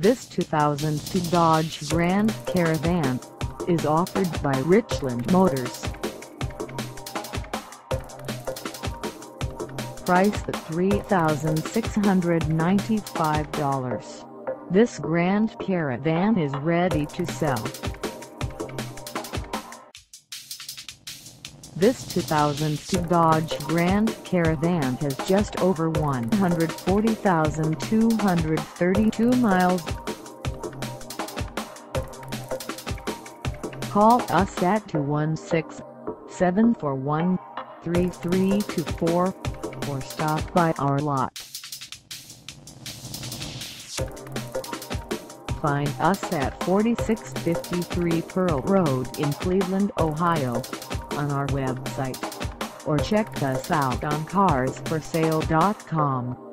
This 2002 Dodge Grand Caravan is offered by Richland Motors. Priced at $3,695, this Grand Caravan is ready to sell. This 2002 Dodge Grand Caravan has just over 140,232 miles. Call us at 216-741-3324 or stop by our lot. Find us at 4653 Pearl Road in Cleveland, Ohio, on our website, or check us out on carsforsale.com.